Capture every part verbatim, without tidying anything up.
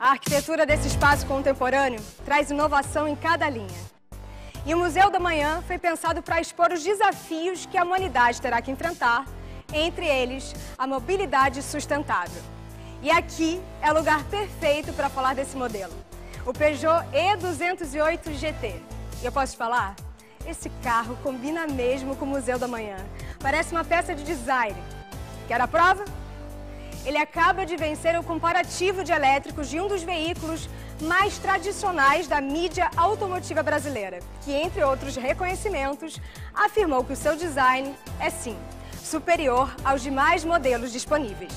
A arquitetura desse espaço contemporâneo traz inovação em cada linha. E o Museu do Amanhã foi pensado para expor os desafios que a humanidade terá que enfrentar, entre eles a mobilidade sustentável. E aqui é o lugar perfeito para falar desse modelo, o Peugeot E duzentos e oito G T. E eu posso te falar? Esse carro combina mesmo com o Museu do Amanhã. Parece uma peça de design. Quer a prova? Ele acaba de vencer o comparativo de elétricos de um dos veículos mais tradicionais da mídia automotiva brasileira, que, entre outros reconhecimentos, afirmou que o seu design é, sim, superior aos demais modelos disponíveis.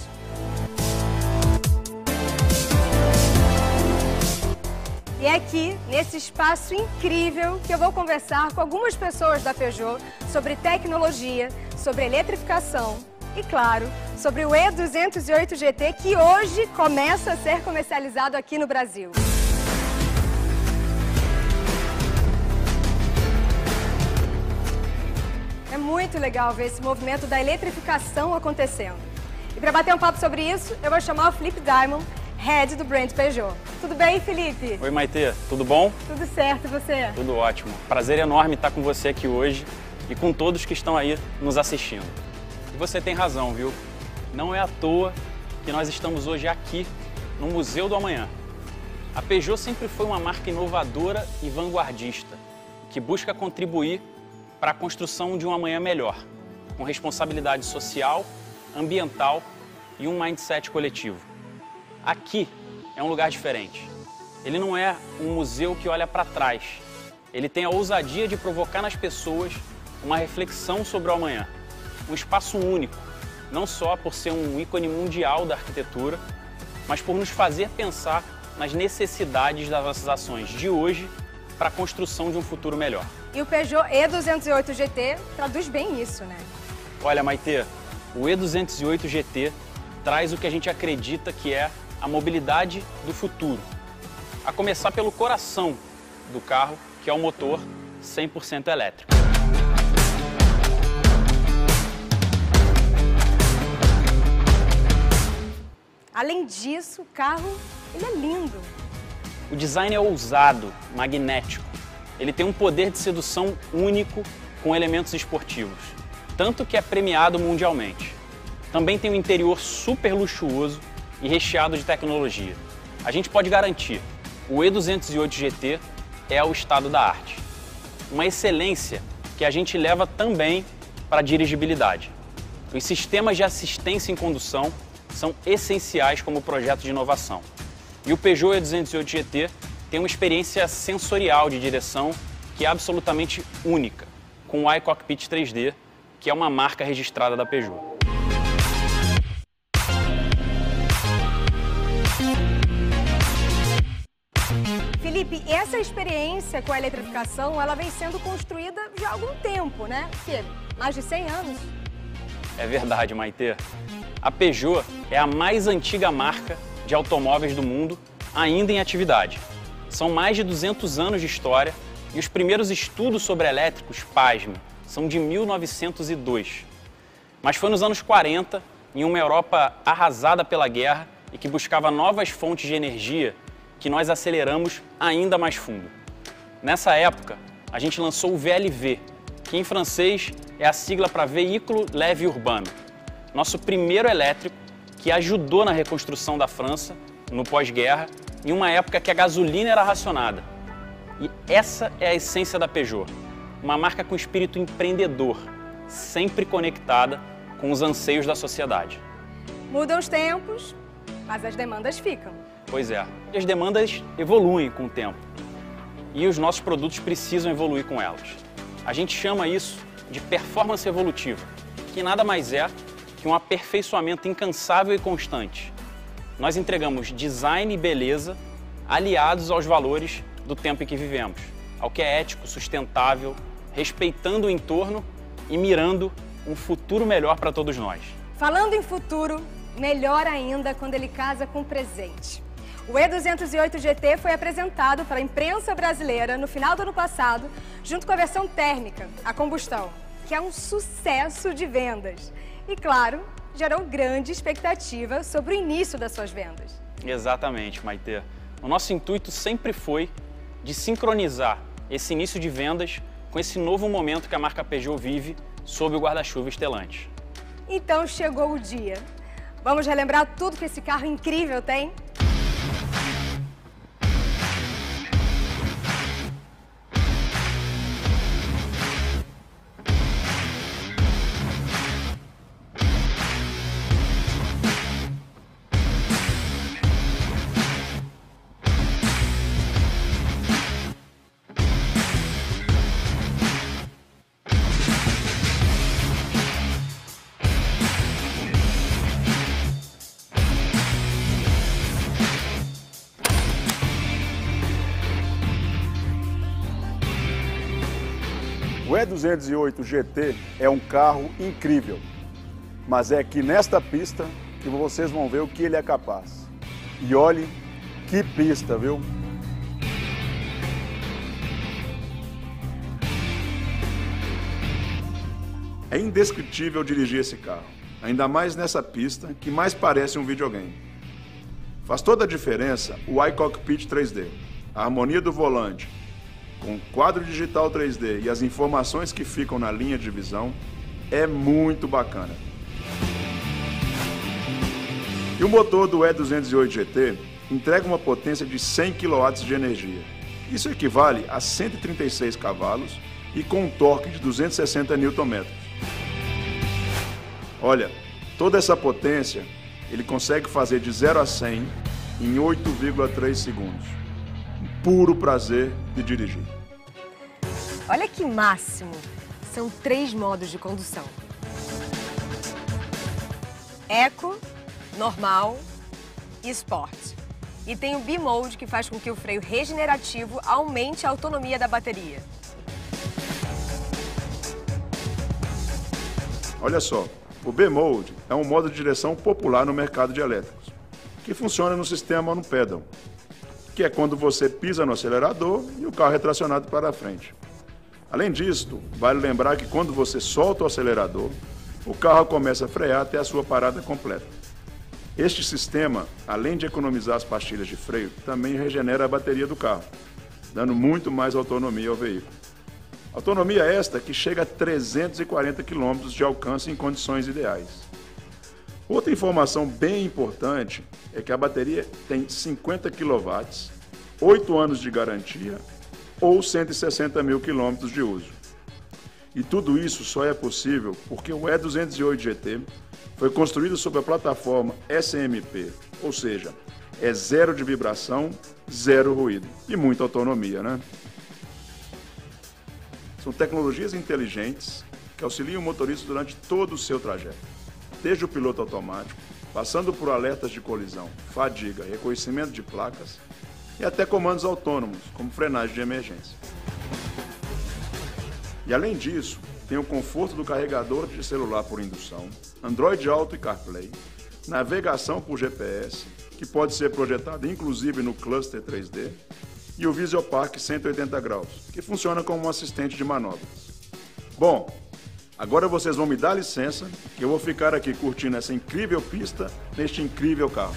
E é aqui, nesse espaço incrível, que eu vou conversar com algumas pessoas da Peugeot sobre tecnologia, sobre eletrificação e, claro, sobre o E duzentos e oito G T, que hoje começa a ser comercializado aqui no Brasil. É muito legal ver esse movimento da eletrificação acontecendo. E para bater um papo sobre isso, eu vou chamar o Felipe Diamond, Head do Brand Peugeot. Tudo bem, Felipe? Oi, Maitê. Tudo bom? Tudo certo, e você? Tudo ótimo. Prazer enorme estar com você aqui hoje e com todos que estão aí nos assistindo. E você tem razão, viu? Não é à toa que nós estamos hoje aqui no Museu do Amanhã. A Peugeot sempre foi uma marca inovadora e vanguardista, que busca contribuir para a construção de um amanhã melhor, com responsabilidade social, ambiental e um mindset coletivo. Aqui é um lugar diferente. Ele não é um museu que olha para trás. Ele tem a ousadia de provocar nas pessoas uma reflexão sobre o amanhã. Um espaço único, não só por ser um ícone mundial da arquitetura, mas por nos fazer pensar nas necessidades das nossas ações de hoje para a construção de um futuro melhor. E o Peugeot E duzentos e oito G T traduz bem isso, né? Olha, Maitê, o E duzentos e oito G T traz o que a gente acredita que é a mobilidade do futuro. A começar pelo coração do carro, que é o motor cem por cento elétrico. Além disso, o carro ele é lindo. O design é ousado, magnético. Ele tem um poder de sedução único com elementos esportivos, tanto que é premiado mundialmente. Também tem um interior super luxuoso e recheado de tecnologia. A gente pode garantir, o E duzentos e oito G T é o estado da arte. Uma excelência que a gente leva também para a dirigibilidade. Os sistemas de assistência em condução são essenciais como projeto de inovação. E o Peugeot E duzentos e oito G T tem uma experiência sensorial de direção que é absolutamente única, com o iCockpit três D, que é uma marca registrada da Peugeot. Felipe, essa experiência com a eletrificação, ela vem sendo construída já há algum tempo, né? Que mais de cem anos. É verdade, Maitê. A Peugeot é a mais antiga marca de automóveis do mundo ainda em atividade. São mais de duzentos anos de história e os primeiros estudos sobre elétricos, pasme, são de mil novecentos e dois. Mas foi nos anos quarenta, em uma Europa arrasada pela guerra e que buscava novas fontes de energia, que nós aceleramos ainda mais fundo. Nessa época, a gente lançou o V L V, que em francês é a sigla para Veículo Leve Urbano. Nosso primeiro elétrico que ajudou na reconstrução da França no pós-guerra, em uma época que a gasolina era racionada. E essa é a essência da Peugeot, uma marca com espírito empreendedor, sempre conectada com os anseios da sociedade. Mudam os tempos, mas as demandas ficam. Pois é, e as demandas evoluem com o tempo e os nossos produtos precisam evoluir com elas. A gente chama isso de performance evolutiva, que nada mais é que um aperfeiçoamento incansável e constante. Nós entregamos design e beleza aliados aos valores do tempo em que vivemos, ao que é ético, sustentável, respeitando o entorno e mirando um futuro melhor para todos nós. Falando em futuro, melhor ainda quando ele casa com o presente. O E duzentos e oito G T foi apresentado para a imprensa brasileira no final do ano passado, junto com a versão térmica, a combustão, que é um sucesso de vendas. E, claro, gerou grande expectativa sobre o início das suas vendas. Exatamente, Maitê. O nosso intuito sempre foi de sincronizar esse início de vendas com esse novo momento que a marca Peugeot vive sob o guarda-chuva Stellantis. Então chegou o dia. Vamos relembrar tudo que esse carro incrível tem? O E duzentos e oito G T é um carro incrível, mas é aqui nesta pista que vocês vão ver o que ele é capaz. E olhe que pista, viu? É indescritível dirigir esse carro, ainda mais nessa pista que mais parece um videogame. Faz toda a diferença o iCockpit três D, a harmonia do volante, com quadro digital três D e as informações que ficam na linha de visão, é muito bacana. E o motor do E duzentos e oito G T entrega uma potência de cem quilowatts de energia. Isso equivale a cento e trinta e seis cavalos e com um torque de duzentos e sessenta newton-metros. Olha, toda essa potência ele consegue fazer de zero a cem em oito vírgula três segundos. Puro prazer de dirigir. Olha que máximo! São três modos de condução: Eco, Normal e Sport. E tem o B-Mode, que faz com que o freio regenerativo aumente a autonomia da bateria. Olha só, o B-Mode é um modo de direção popular no mercado de elétricos, que funciona no sistema no pedal, que é quando você pisa no acelerador e o carro é tracionado para frente. Além disso, vale lembrar que quando você solta o acelerador, o carro começa a frear até a sua parada completa. Este sistema, além de economizar as pastilhas de freio, também regenera a bateria do carro, dando muito mais autonomia ao veículo. Autonomia esta que chega a trezentos e quarenta quilômetros de alcance em condições ideais. Outra informação bem importante é que a bateria tem cinquenta quilowatts, oito anos de garantia ou cento e sessenta mil quilômetros de uso. E tudo isso só é possível porque o E duzentos e oito G T foi construído sob a plataforma S M P, ou seja, é zero de vibração, zero ruído e muita autonomia, né? São tecnologias inteligentes que auxiliam o motorista durante todo o seu trajeto, desde o piloto automático, passando por alertas de colisão, fadiga, reconhecimento de placas e até comandos autônomos, como frenagem de emergência. E além disso, tem o conforto do carregador de celular por indução, Android Auto e CarPlay, navegação por G P S, que pode ser projetado inclusive no cluster três D, e o VisioPark cento e oitenta graus, que funciona como um assistente de manobras. Bom, agora vocês vão me dar licença, que eu vou ficar aqui curtindo essa incrível pista neste incrível carro.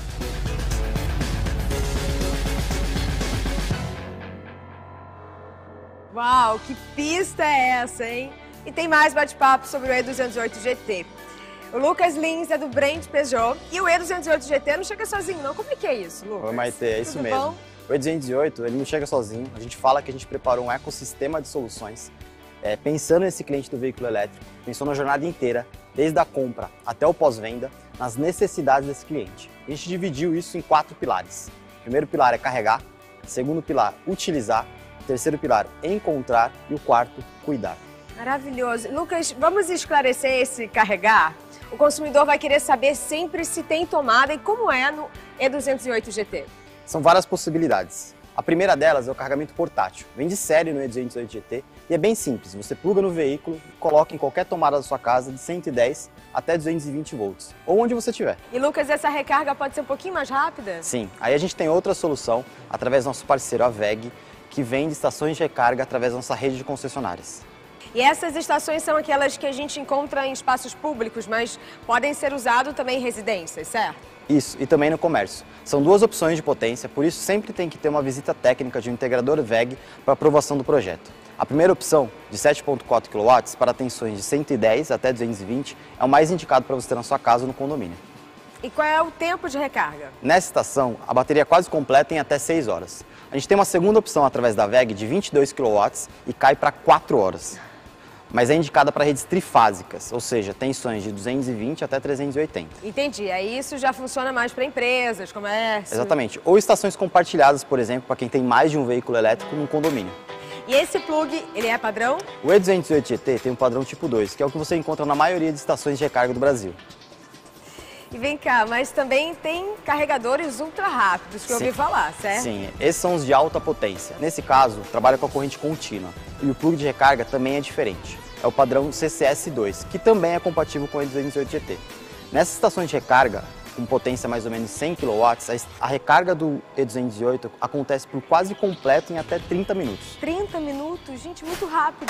Uau, que pista é essa, hein? E tem mais bate-papo sobre o E duzentos e oito G T. O Lucas Lins é do Brand Peugeot e o E duzentos e oito G T não chega sozinho, não? Como é que é isso, Lucas? Oi, Maite, é isso Tudo mesmo. Bom? O E duzentos e oito, ele não chega sozinho. A gente fala que a gente preparou um ecossistema de soluções, é, pensando nesse cliente do veículo elétrico, pensou na jornada inteira, desde a compra até o pós-venda, nas necessidades desse cliente. A gente dividiu isso em quatro pilares. O primeiro pilar é carregar, o segundo pilar, utilizar, o terceiro pilar, encontrar e o quarto, cuidar. Maravilhoso. Lucas, vamos esclarecer esse carregar? O consumidor vai querer saber sempre se tem tomada e como é no E duzentos e oito G T. São várias possibilidades. A primeira delas é o carregamento portátil. Vem de série no E duzentos e oito G T e é bem simples. Você pluga no veículo, coloca em qualquer tomada da sua casa de cento e dez até duzentos e vinte volts, ou onde você estiver. E Lucas, essa recarga pode ser um pouquinho mais rápida? Sim. Aí a gente tem outra solução, através do nosso parceiro, a V E G, que vende estações de recarga através da nossa rede de concessionárias. E essas estações são aquelas que a gente encontra em espaços públicos, mas podem ser usadas também em residências, certo? Isso, e também no comércio. São duas opções de potência, por isso sempre tem que ter uma visita técnica de um integrador V E G para aprovação do projeto. A primeira opção, de sete vírgula quatro quilowatts, para tensões de cento e dez até duzentos e vinte, é o mais indicado para você ter na sua casa ou no condomínio. E qual é o tempo de recarga? Nessa estação, a bateria é quase completa em até seis horas. A gente tem uma segunda opção através da V E G de vinte e dois quilowatts e cai para quatro horas. Mas é indicada para redes trifásicas, ou seja, tensões de duzentos e vinte até trezentos e oitenta. Entendi, aí isso já funciona mais para empresas, comércio... Exatamente, ou estações compartilhadas, por exemplo, para quem tem mais de um veículo elétrico num condomínio. E esse plug, ele é padrão? O E duzentos e oito G T tem um padrão tipo dois, que é o que você encontra na maioria de estações de recarga do Brasil. E vem cá, mas também tem carregadores ultra rápidos, que eu ouvi falar, certo? Sim, esses são os de alta potência. Nesse caso, trabalha com a corrente contínua. E o plug de recarga também é diferente. É o padrão C C S dois, que também é compatível com o E duzentos e oito G T. Nessas estações de recarga, com potência mais ou menos cem quilowatts, a recarga do E duzentos e oito acontece por quase completo em até trinta minutos. trinta minutos? Gente, muito rápido.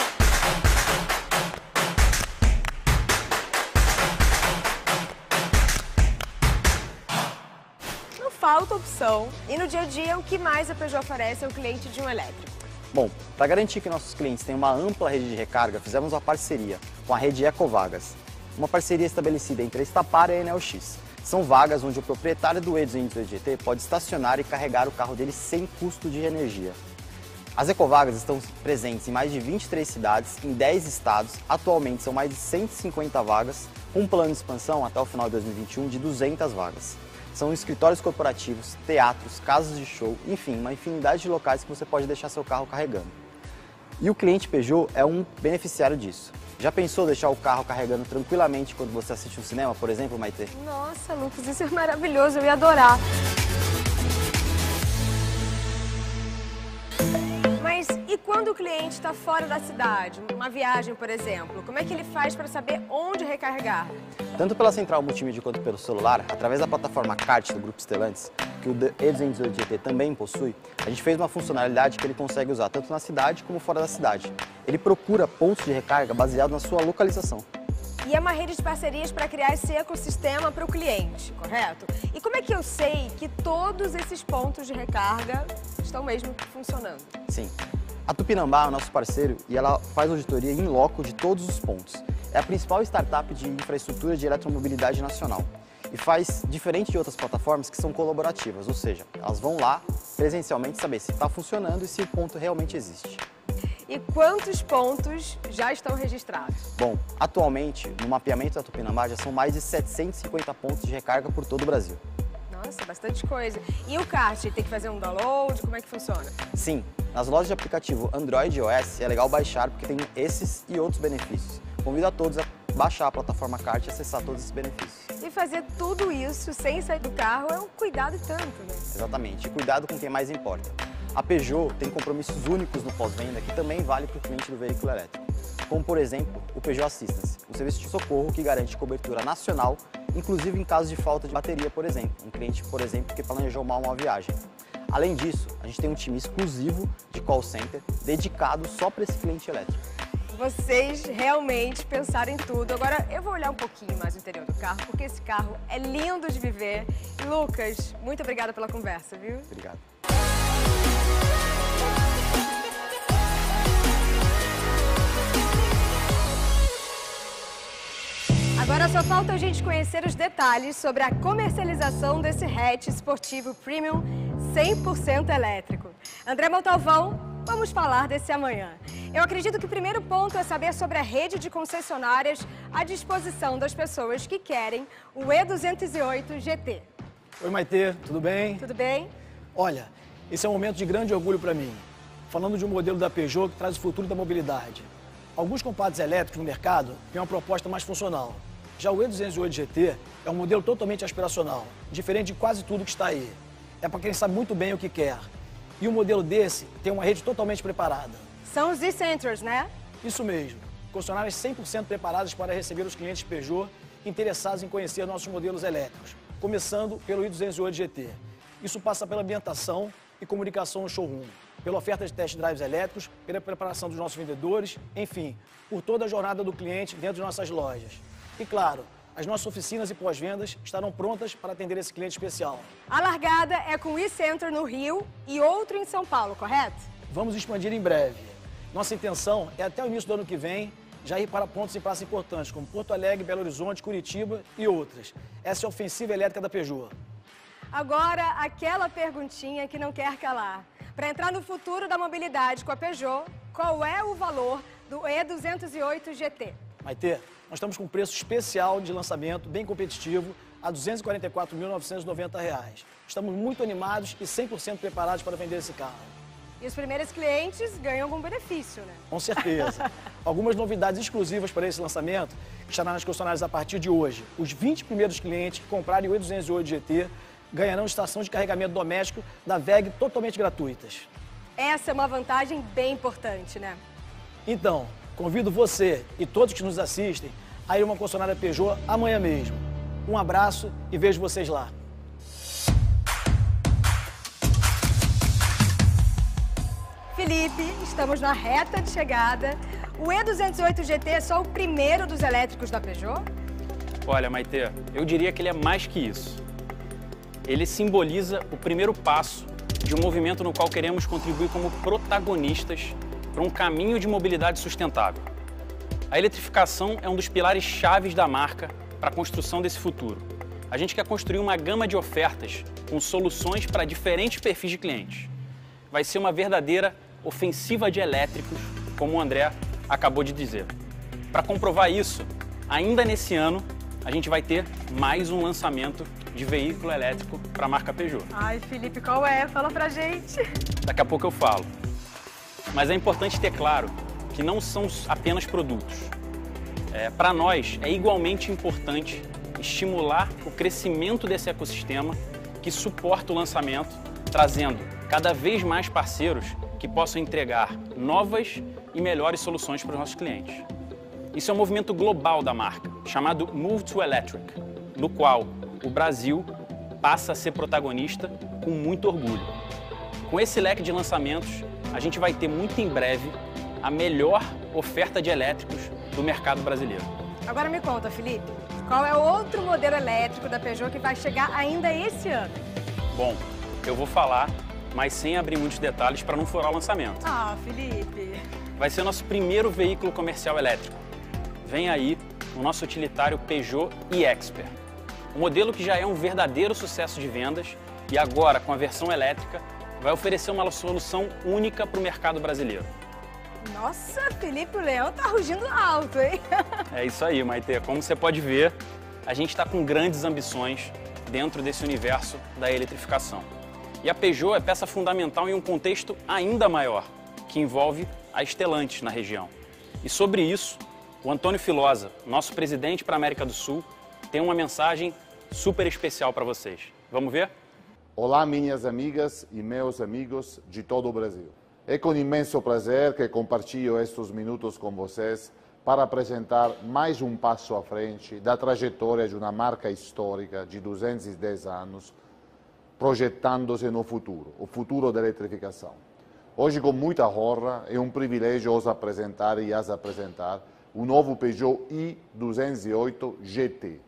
Não falta opção. E no dia a dia, o que mais a Peugeot oferece ao cliente de um elétrico? Bom, para garantir que nossos clientes tenham uma ampla rede de recarga, fizemos uma parceria com a rede Ecovagas. Uma parceria estabelecida entre a Estapar e a Enel X. São vagas onde o proprietário do E duzentos e oito G T pode estacionar e carregar o carro dele sem custo de energia. As Ecovagas estão presentes em mais de vinte e três cidades, em dez estados. Atualmente são mais de cento e cinquenta vagas, com um plano de expansão até o final de dois mil e vinte e um de duzentas vagas. São escritórios corporativos, teatros, casas de show, enfim, uma infinidade de locais que você pode deixar seu carro carregando. E o cliente Peugeot é um beneficiário disso. Já pensou deixar o carro carregando tranquilamente quando você assiste um cinema, por exemplo, Maitê? Nossa, Lucas, isso é maravilhoso, eu ia adorar. Mas e quando o cliente está fora da cidade, uma viagem, por exemplo, como é que ele faz para saber onde recarregar? Tanto pela central multimídia quanto pelo celular, através da plataforma Kart do Grupo Stellantis, que o E duzentos e oito G T também possui, a gente fez uma funcionalidade que ele consegue usar tanto na cidade como fora da cidade. Ele procura pontos de recarga baseado na sua localização. E é uma rede de parcerias para criar esse ecossistema para o cliente, correto? E como é que eu sei que todos esses pontos de recarga estão mesmo funcionando? Sim. A Tupinambá é o nosso parceiro e ela faz auditoria in loco de todos os pontos. É a principal startup de infraestrutura de eletromobilidade nacional. E faz diferente de outras plataformas que são colaborativas, ou seja, elas vão lá presencialmente saber se está funcionando e se o ponto realmente existe. E quantos pontos já estão registrados? Bom, atualmente, no mapeamento da Tupinambá já são mais de setecentos e cinquenta pontos de recarga por todo o Brasil. Nossa, bastante coisa. E o kart, tem que fazer um download? Como é que funciona? Sim, nas lojas de aplicativo Android e iOS é legal baixar porque tem esses e outros benefícios. Convido a todos a baixar a plataforma Kart e acessar todos esses benefícios. E fazer tudo isso sem sair do carro é um cuidado e tanto, né? Exatamente, e cuidado com quem mais importa. A Peugeot tem compromissos únicos no pós-venda que também vale para o cliente do veículo elétrico. Como, por exemplo, o Peugeot Assistance, um serviço de socorro que garante cobertura nacional, inclusive em caso de falta de bateria, por exemplo. Um cliente, por exemplo, que planejou mal uma viagem. Além disso, a gente tem um time exclusivo de call center dedicado só para esse cliente elétrico. Vocês realmente pensaram em tudo. Agora, eu vou olhar um pouquinho mais o interior do carro, porque esse carro é lindo de viver. Lucas, muito obrigada pela conversa, viu? Obrigado. Agora só falta a gente conhecer os detalhes sobre a comercialização desse hatch esportivo premium cem por cento elétrico. André Montalvão, vamos falar desse amanhã. Eu acredito que o primeiro ponto é saber sobre a rede de concessionárias à disposição das pessoas que querem o E duzentos e oito G T. Oi, Maitê, tudo bem? Tudo bem? Olha, esse é um momento de grande orgulho para mim. Falando de um modelo da Peugeot que traz o futuro da mobilidade. Alguns compactos elétricos no mercado têm uma proposta mais funcional. Já o E duzentos e oito G T é um modelo totalmente aspiracional, diferente de quase tudo que está aí. É para quem sabe muito bem o que quer. E um modelo desse tem uma rede totalmente preparada. São os e-centers, né? Isso mesmo. Concessionárias cem por cento preparadas para receber os clientes Peugeot interessados em conhecer nossos modelos elétricos, começando pelo E duzentos e oito G T. Isso passa pela ambientação e comunicação no showroom, pela oferta de test drives elétricos, pela preparação dos nossos vendedores, enfim, por toda a jornada do cliente dentro de nossas lojas. E claro, As nossas oficinas e pós-vendas estarão prontas para atender esse cliente especial. A largada é com o e-Center no Rio e outro em São Paulo, correto? Vamos expandir em breve. Nossa intenção é até o início do ano que vem já ir para pontos em praças importantes, como Porto Alegre, Belo Horizonte, Curitiba e outras. Essa é a ofensiva elétrica da Peugeot. Agora, aquela perguntinha que não quer calar. Para entrar no futuro da mobilidade com a Peugeot, qual é o valor do E duzentos e oito G T? Maitê, nós estamos com um preço especial de lançamento, bem competitivo, a duzentos e quarenta e quatro mil novecentos e noventa reais. Estamos muito animados e cem por cento preparados para vender esse carro. E os primeiros clientes ganham algum benefício, né? Com certeza. Algumas novidades exclusivas para esse lançamento estarão nas concessionárias a partir de hoje. Os vinte primeiros clientes que comprarem o E duzentos e oito G T ganharão estação de carregamento doméstico da W E G totalmente gratuitas. Essa é uma vantagem bem importante, né? Então, convido você e todos que nos assistem a ir a uma concessionária Peugeot amanhã mesmo. Um abraço e vejo vocês lá. Felipe, estamos na reta de chegada. O E duzentos e oito G T é só o primeiro dos elétricos da Peugeot? Olha, Maitê, eu diria que ele é mais que isso. Ele simboliza o primeiro passo de um movimento no qual queremos contribuir como protagonistas para um caminho de mobilidade sustentável. A eletrificação é um dos pilares chaves da marca para a construção desse futuro. A gente quer construir uma gama de ofertas com soluções para diferentes perfis de clientes. Vai ser uma verdadeira ofensiva de elétricos, como o André acabou de dizer. Para comprovar isso, ainda nesse ano, a gente vai ter mais um lançamento de veículo elétrico para a marca Peugeot. Ai, Felipe, qual é? Fala pra gente. Daqui a pouco eu falo. Mas é importante ter claro que não são apenas produtos. É, para nós, é igualmente importante estimular o crescimento desse ecossistema que suporta o lançamento, trazendo cada vez mais parceiros que possam entregar novas e melhores soluções para os nossos clientes. Isso é um movimento global da marca, chamado Move to Electric, no qual o Brasil passa a ser protagonista com muito orgulho. Com esse leque de lançamentos, a gente vai ter muito em breve a melhor oferta de elétricos do mercado brasileiro. Agora me conta, Felipe, qual é o outro modelo elétrico da Peugeot que vai chegar ainda esse ano? Bom, eu vou falar, mas sem abrir muitos detalhes para não furar o lançamento. Ah, Felipe! Vai ser nosso primeiro veículo comercial elétrico. Vem aí o nosso utilitário Peugeot e-Expert. Um modelo que já é um verdadeiro sucesso de vendas e agora, com a versão elétrica, vai oferecer uma solução única para o mercado brasileiro. Nossa, Felipe, o leão tá rugindo alto, hein? É isso aí, Maitê. Como você pode ver, a gente está com grandes ambições dentro desse universo da eletrificação. E a Peugeot é peça fundamental em um contexto ainda maior, que envolve a Stellantis na região. E sobre isso, o Antônio Filosa, nosso presidente para a América do Sul, tem uma mensagem super especial para vocês. Vamos ver? Olá, minhas amigas e meus amigos de todo o Brasil. É com imenso prazer que compartilho estes minutos com vocês para apresentar mais um passo à frente da trajetória de uma marca histórica de duzentos e dez anos, projetando-se no futuro, o futuro da eletrificação. Hoje, com muita honra, é um privilégio os apresentar e as apresentar o novo Peugeot i duzentos e oito G T.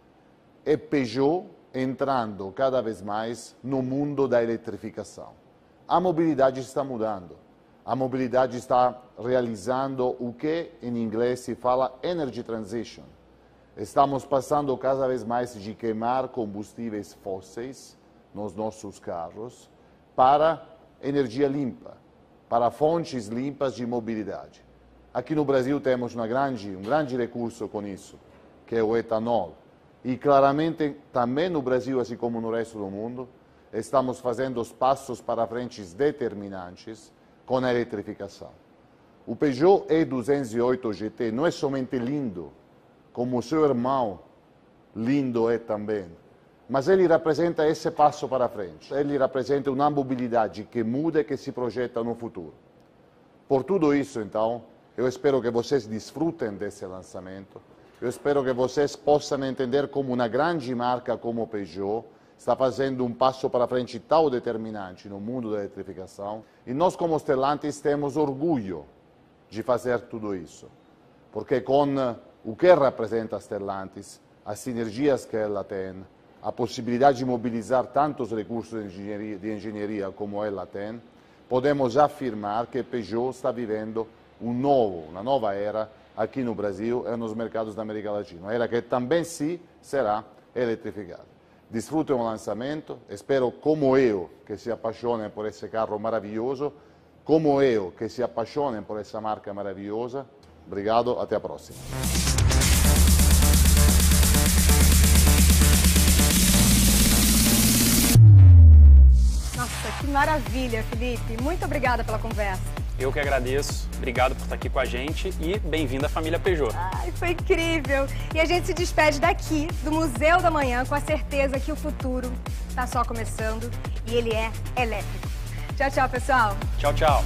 É Peugeot entrando cada vez mais no mundo da eletrificação. A mobilidade está mudando. A mobilidade está realizando o que em inglês se fala energy transition. Estamos passando cada vez mais de queimar combustíveis fósseis nos nossos carros para energia limpa, para fontes limpas de mobilidade. Aqui no Brasil temos uma grande, um grande recurso com isso, que é o etanol. E claramente também no Brasil, assim como no resto do mundo, estamos fazendo os passos para frentes determinantes com a eletrificação. O Peugeot e duzentos e oito G T não é somente lindo, como o seu irmão lindo é também, mas ele representa esse passo para frente. Ele representa uma mobilidade que muda e que se projeta no futuro. Por tudo isso, então, eu espero que vocês desfrutem desse lançamento. Eu espero que vocês possam entender como uma grande marca como o Peugeot está fazendo um passo para frente tão determinante no mundo da eletrificação. E nós, como Stellantis, temos orgulho de fazer tudo isso. Porque com o que representa a Stellantis, as sinergias que ela tem, a possibilidade de mobilizar tantos recursos de engenharia, de engenharia como ela tem, podemos afirmar que Peugeot está vivendo um novo, uma nova era aqui no Brasil e nos mercados da América Latina, uma era que também sim será eletrificada. Desfrutem o lançamento, espero como eu que se apaixonem por esse carro maravilhoso, como eu que se apaixonem por essa marca maravilhosa. Obrigado, até a próxima. Nossa, que maravilha, Felipe. Muito obrigada pela conversa. Eu que agradeço. Obrigado por estar aqui com a gente e bem-vindo à família Peugeot. Ai, foi incrível. E a gente se despede daqui, do Museu da Manhã, com a certeza que o futuro está só começando e ele é elétrico. Tchau, tchau, pessoal. Tchau, tchau.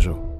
Peugeot.